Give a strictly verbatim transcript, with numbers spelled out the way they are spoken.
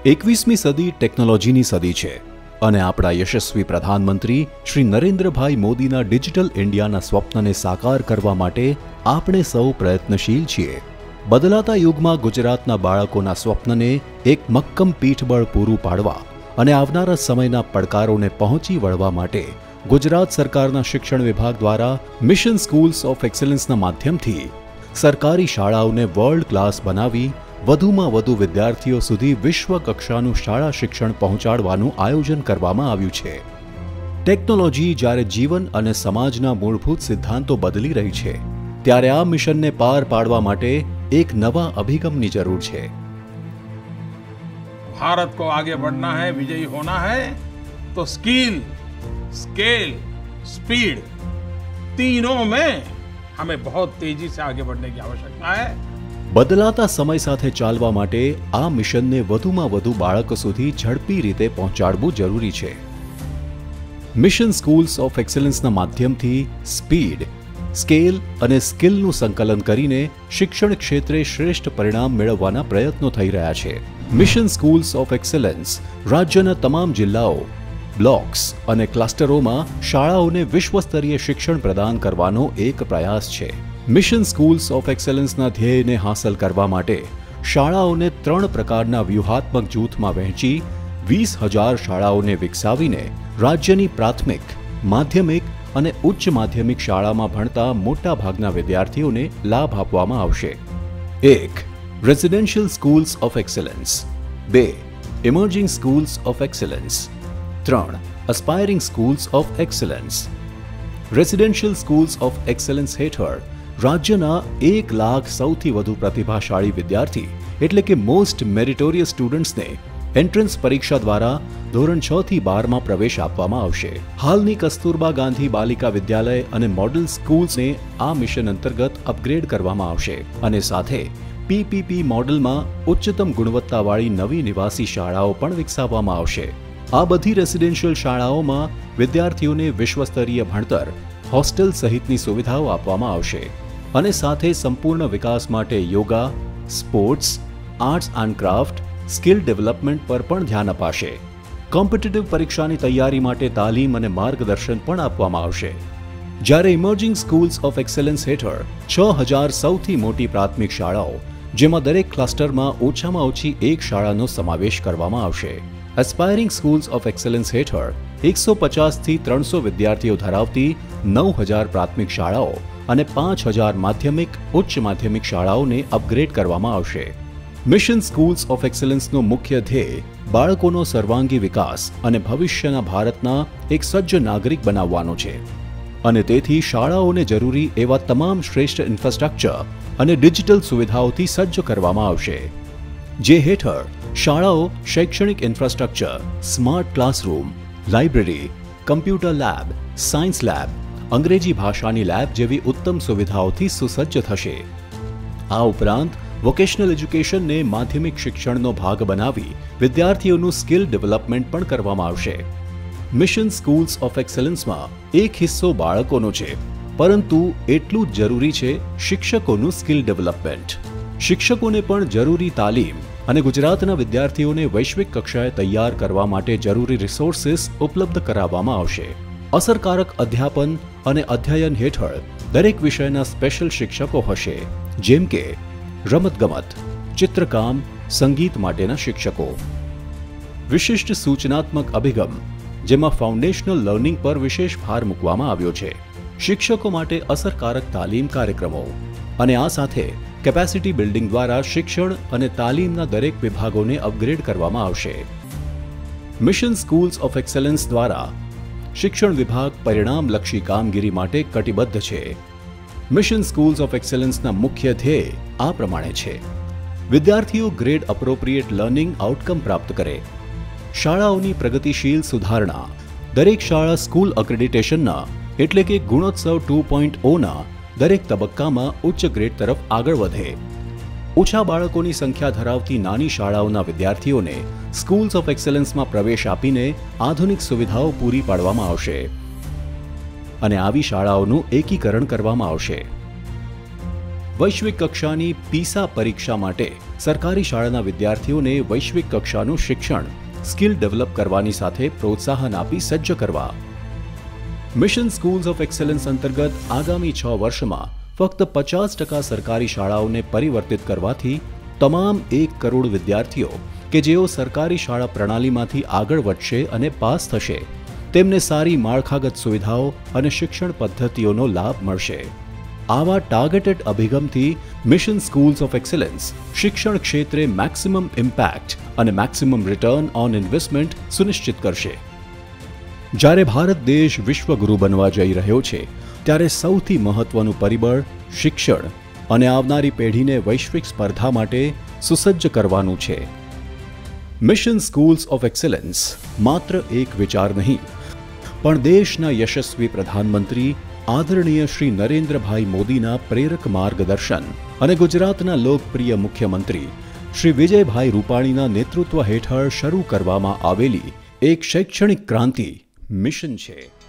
એકવીસમી સદી ટેકનોલોજીની સદી છે અને આપણા યશસ્વી પ્રધાનમંત્રી શ્રી નરેન્દ્રભાઈ મોદીના ડિજિટલ ઇન્ડિયાના સ્વપ્નને સાકાર કરવા માટે આપણે સૌ પ્રયત્નશીલ છીએ. બદલાતા યુગમાં ગુજરાતના બાળકોના સ્વપ્નને એક મક્કમ પીઠબળ પૂરું પાડવા અને આવનારા સમયના પડકારોને પહોંચી વળવા માટે ગુજરાત સરકારના શિક્ષણ વિભાગ દ્વારા મિશન સ્કૂલ્સ ઓફ એક્સલન્સના માધ્યમથી સરકારી શાળાઓને વર્લ્ડ ક્લાસ બનાવી વધુમાં વધુ વિદ્યાર્થીઓ સુધી વિશ્વ કક્ષાનું શાળા શિક્ષણ પહોંચાડવાનું આયોજન કરવામાં આવ્યું છે. ટેકનોલોજી જ્યારે જીવન અને સમાજના મૂળભૂત સિદ્ધાંતો બદલી રહી છે, ત્યારે આ મિશનને પાર પાડવા માટે એક નવા અભિગમની જરૂર છે. भारत को आगे बढ़ना है, विजयी होना है, तो स्किल, स्केल, स्पीड तीनों में हमें बहुत तेजी से आगे बढ़ने की आवश्यकता है. બદલાતા સમય સાથે ચાલવા માટે આ મિશનને વધુમાં વધુ બાળકો સુધી ઝડપી રીતે પહોંચાડવું જરૂરી છે. મિશન સ્કૂલ્સ ઓફ એક્સલન્સના માધ્યમથી સ્પીડ, સ્કેલ અને સ્કિલનું સંકલન કરીને શિક્ષણ ક્ષેત્રે શ્રેષ્ઠ પરિણામ મેળવવાના પ્રયત્નો થઈ રહ્યા છે. મિશન સ્કૂલ્સ ઓફ એક્સલન્સ રાજ્યના તમામ જિલ્લાઓ, બ્લોક્સ અને ક્લસ્ટરોમાં શાળાઓને વિશ્વસ્તરીય શિક્ષણ પ્રદાન કરવાનો એક પ્રયાસ છે. મિશન સ્કૂલ્સ ઓફ એક્સલન્સના ધ્યેયને હાંસલ કરવા માટે શાળાઓને ત્રણ પ્રકારના વ્યૂહાત્મક જૂથમાં વહેંચી વીસ હજાર શાળાઓને વિકસાવીને રાજ્યની પ્રાથમિક, માધ્યમિક અને ઉચ્ચ માધ્યમિક શાળામાં ભણતા મોટા ભાગના વિદ્યાર્થીઓને લાભ આપવામાં આવશે. એક, રેસિડેન્શિયલ સ્કૂલ્સ ઓફ એક્સલન્સ. બે, ઇમર્જિંગ સ્કૂલ્સ ઓફ એક્સલન્સ. ત્રણ, aspiring schools of excellence. Residential schools of excellence હેઠળ રાજ્યના એક લાખ સૌથી વધુ પ્રતિભાશાળી વિદ્યાર્થી એટલે કે મોસ્ટ મેરિટોરિયસ સ્ટુડન્ટ્સને એન્ટ્રન્સ પરીક્ષા દ્વારા ધોરણ છ થી બારમાં પ્રવેશ આપવામાં આવશે. હાલની કસ્તુરબા ગાંધી બાલિકા વિદ્યાલય અને મોડલ સ્કૂલ્સને આ મિશન અંતર્ગત અપગ્રેડ કરવામાં આવશે અને સાથે પીપીપી મોડલમાં ઉચ્ચતમ ગુણવત્તાવાળી નવી નિવાસી શાળાઓ પણ વિકસાવવામાં આવશે. આ બધી રેસિડેન્શિયલ શાળાઓમાં વિદ્યાર્થીઓને વિશ્વસ્તરીય ભણતર, હોસ્ટેલ સહિતની સુવિધાઓ આપવામાં આવશે અને સાથે સંપૂર્ણ વિકાસ માટે yoga, sports, arts and craft, skill development પર પણ ધ્યાન અપાશે. કોમ્પિટિટિવ પરીક્ષાની તૈયારી માટે તાલીમ અને માર્ગદર્શન પણ આપવામાં આવશે. જ્યારે ઇમર્જિંગ સ્કૂલ્સ ઓફ એક્સલન્સ હેઠળ છ હજાર સૌથી મોટી પ્રાથમિક શાળાઓ, જેમાં દરેક ક્લસ્ટરમાં ઓછામાં ઓછી એક શાળાનો સમાવેશ કરવામાં આવશે. એસ્પાયરિંગ સ્કૂલ્સ ઓફ એક્સલન્સ હેઠળ એકસો પચાસથી ત્રણસો વિદ્યાર્થીઓ ધરાવતી નવ હજાર પ્રાથમિક શાળાઓ અને પાંચ હજાર માધ્યમિક, ઉચ્ચ માધ્યમિક શાળાઓને અપગ્રેડ કરવામાં આવશે. મિશન સ્કૂલ્સ ઓફ એક્સલન્સનો મુખ્ય ધ્યેય બાળકોનો સર્વાંગી વિકાસ અને ભવિષ્યના ભારતના એક સજ્જ નાગરિક બનાવવાનો છે અને તેથી શાળાઓને જરૂરી એવા તમામ શ્રેષ્ઠ ઇન્ફ્રાસ્ટ્રક્ચર અને ડિજિટલ સુવિધાઓથી સજ્જ કરવામાં આવશે, જે હેઠળ શાળાઓ શૈક્ષણિક infrastructure, smart classroom, library, computer lab, science lab, અંગ્રેજી ભાષાની લેબ જેવી ઉત્તમ સુવિધાઓથી સુસજ્જ થશે. આ ઉપરાંત વોકેશનલ એજ્યુકેશનને માધ્યમિક શિક્ષણનો ભાગ બનાવી વિદ્યાર્થીઓનું સ્કિલ ડેવલપમેન્ટ પણ કરવામાં આવશે. મિશન સ્કૂલ્સ ઓફ એક્સલન્સમાં એક હિસ્સો બાળકોનો છે, પરંતુ એટલું જ જરૂરી છે શિક્ષકોનું સ્કિલ ડેવલપમેન્ટ. શિક્ષકોને પણ જરૂરી તાલીમ અને ગુજરાતના વિદ્યાર્થીઓને વૈશ્વિક કક્ષાએ તૈયાર કરવા માટે જરૂરી રિસોર્સિસ ઉપલબ્ધ કરાવવામાં આવશે. અસરકારક અધ્યાપન અને અધ્યયન હેઠળ દરેક વિષયના સ્પેશિયલ શિક્ષકો હશે, જેમ કે રમતગમત, ચિત્રકામ, સંગીત માટેના શિક્ષકો. વિશિષ્ટ સૂચનાત્મક અભિગમ, જેમાં ફાઉન્ડેશનલ લર્નિંગ પર વિશેષ ભાર મૂકવામાં આવ્યો છે. શિક્ષકો માટે અસરકારક તાલીમ કાર્યક્રમો અને આ સાથે કેપેસિટી બિલ્ડિંગ દ્વારા શિક્ષણ અને તાલીમના દરેક વિભાગોને અપગ્રેડ કરવામાં આવશે. મિશન સ્કૂલ્સ ઓફ એક્સલન્સ દ્વારા શિક્ષણ વિભાગ પરિણામલક્ષી કામગીરી માટે કટિબદ્ધ છે. મિશન સ્કૂલ્સ ઓફ એક્સલન્સના મુખ્ય ધ્યેય આ પ્રમાણે છે: વિદ્યાર્થીઓ ગ્રેડ અપ્રોપ્રિએટ લર્નિંગ આઉટકમ પ્રાપ્ત કરે, શાળાઓની પ્રગતિશીલ સુધારણા, દરેક શાળા સ્કૂલ અક્રેડિટેશનના એટલે કે ગુણોત્સવ ટુ પોઈન્ટ ઓના દરેક તબક્કામાં ઉચ્ચ ગ્રેડ તરફ આગળ વધે, ઓછા બાળકોની સંખ્યા ધરાવતી નાની શાળાઓના વિદ્યાર્થીઓને સ્કૂલ્સ ઓફ એક્સલન્સમાં પ્રવેશ આપીને આધુનિક સુવિધાઓ પૂરી પાડવામાં આવશે અને આવી શાળાઓનું એકીકરણ કરવામાં આવશે. વૈશ્વિક કક્ષાની પીસા પરીક્ષા માટે સરકારી શાળાના વિદ્યાર્થીઓને વૈશ્વિક કક્ષાનું શિક્ષણ, સ્કિલ ડેવલપ કરવાની સાથે પ્રોત્સાહન આપી સજ્જ કરવા. મિશન સ્કૂલ્સ ઓફ એક્સેલન્સ અંતર્ગત આગામી છ વર્ષમાં ફક્ત પચાસ ટકા સરકારી શાળાઓને પરિવર્તિત કરવાથી તમામ એક કરોડ વિદ્યાર્થીઓ કે જેઓ સરકારી શાળા પ્રણાલીમાંથી આગળ વધશે અને પાસ થશે, તેમને સારી માળખાગત સુવિધાઓ અને શિક્ષણ પદ્ધતિઓનો લાભ મળશે. આવા ટાર્ગેટેડ અભિગમથી મિશન સ્કૂલ્સ ઓફ એક્સેલન્સ શિક્ષણ ક્ષેત્રે મેક્સિમમ ઇમ્પેક્ટ અને મેક્સિમમ રિટર્ન ઓન ઇન્વેસ્ટમેન્ટ સુનિશ્ચિત કરશે. જ્યારે ભારત દેશ વિશ્વગુરુ બનવા જઈ રહ્યો છે, ત્યારે સૌથી મહત્વનું પરિબળ શિક્ષણ અને આવનારી પેઢીને વૈશ્વિક સ્પર્ધા માટે સુસજ્જ કરવાનું છે. મિશન સ્કૂલ્સ ઓફ એક્સેલન્સ માત્ર એક વિચાર નહીં, પણ દેશના યશસ્વી પ્રધાનમંત્રી આદરણીય શ્રી નરેન્દ્રભાઈ મોદીના પ્રેરક માર્ગદર્શન અને ગુજરાતના લોકપ્રિય મુખ્યમંત્રી શ્રી વિજયભાઈ રૂપાણીના નેતૃત્વ હેઠળ શરૂ કરવામાં આવેલી એક શૈક્ષણિક ક્રાંતિ મિશન છે.